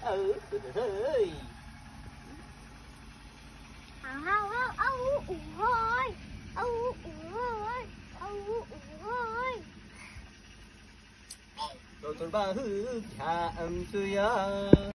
ơi hao hao âu ôi âu ôi âu ôi rồi tôi ba hư cha âm suy